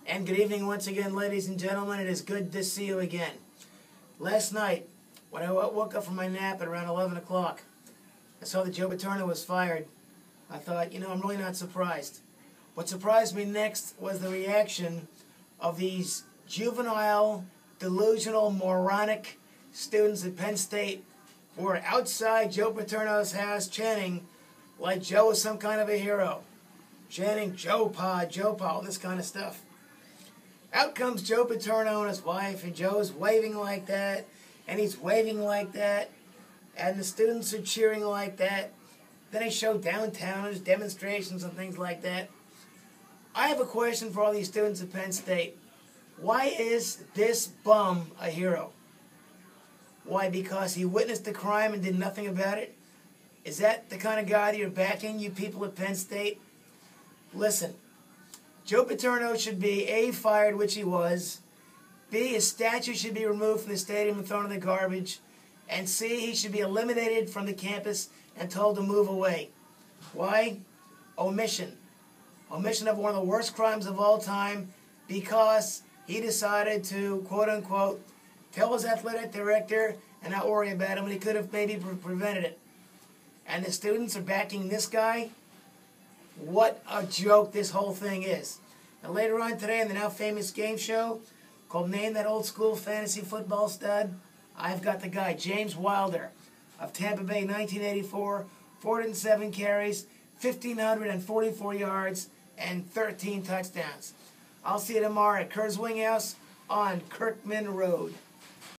And good evening once again, ladies and gentlemen. It is good to see you again. Last night, when I woke up from my nap at around 11 o'clock, I saw that Joe Paterno was fired. I thought, I'm really not surprised. What surprised me next was the reaction of these juvenile, delusional, moronic students at Penn State who were outside Joe Paterno's house chanting like Joe was some kind of a hero. Chanting, Joe Pa, all this kind of stuff. Out comes Joe Paterno and his wife, and Joe's waving like that, and he's waving like that, and the students are cheering like that. Then they show downtown, there's demonstrations and things like that. I have a question for all these students at Penn State. Why is this bum a hero? Why, because he witnessed the crime and did nothing about it? Is that the kind of guy that you're backing, you people at Penn State? Listen, Joe Paterno should be A, fired, which he was, B, his statue should be removed from the stadium and thrown in the garbage, and C, he should be eliminated from the campus and told to move away. Why? Omission. Omission of one of the worst crimes of all time, because he decided to, quote-unquote, tell his athletic director and not worry about him, and he could have maybe prevented it. And the students are backing this guy? What a joke this whole thing is. And later on today in the now famous game show called Name That Old School Fantasy Football Stud, I've got the guy, James Wilder, of Tampa Bay, 1984, 407 carries, 1,544 yards, and 13 touchdowns. I'll see you tomorrow at Kerr's Wing House on Kirkman Road.